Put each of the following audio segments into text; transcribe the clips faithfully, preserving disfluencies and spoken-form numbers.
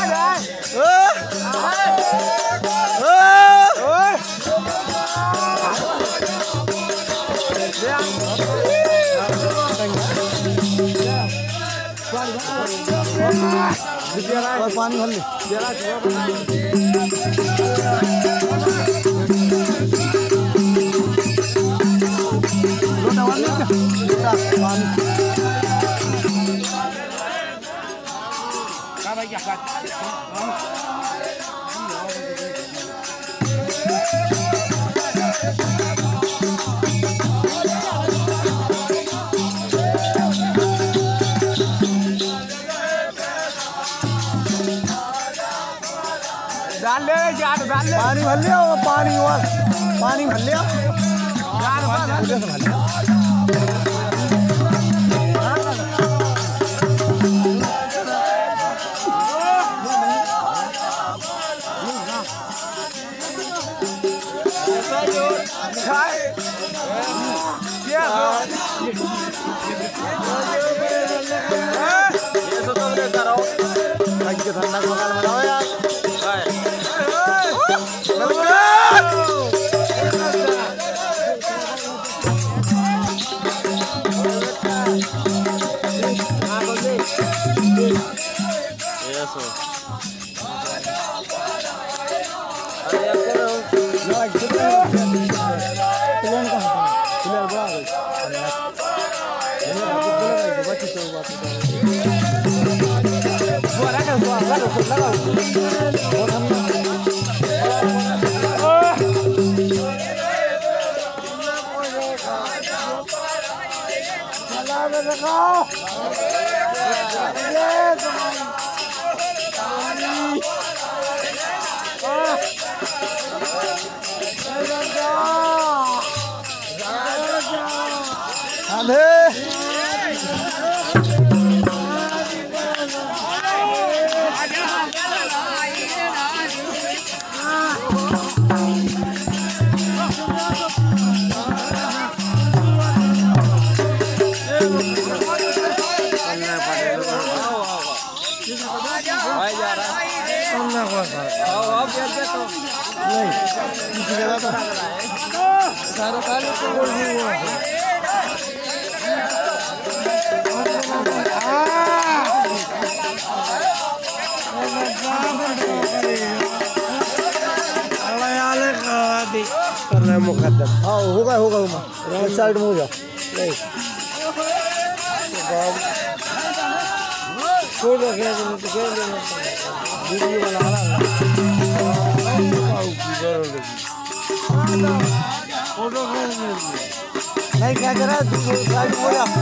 और पानी भर ले डाल ले यार, डाल ले पानी भर लिया और पानी और पानी भर लिया यार, भर लिया ठंडा मकान बनाओ यार मुकद्दम हाँ होगा होगा राइट साइड में हो जाओ नहीं छोड़ दो खेल देने तो खेल देने वीडियो बना रहा फोटो नहीं क्या कर रहा है साइड हो जा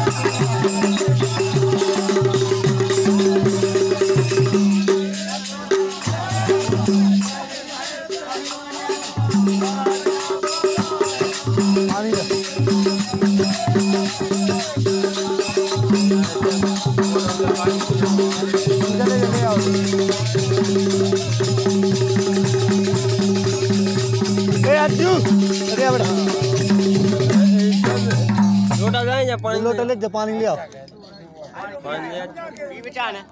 लोटा ले जा पानी ले आओ।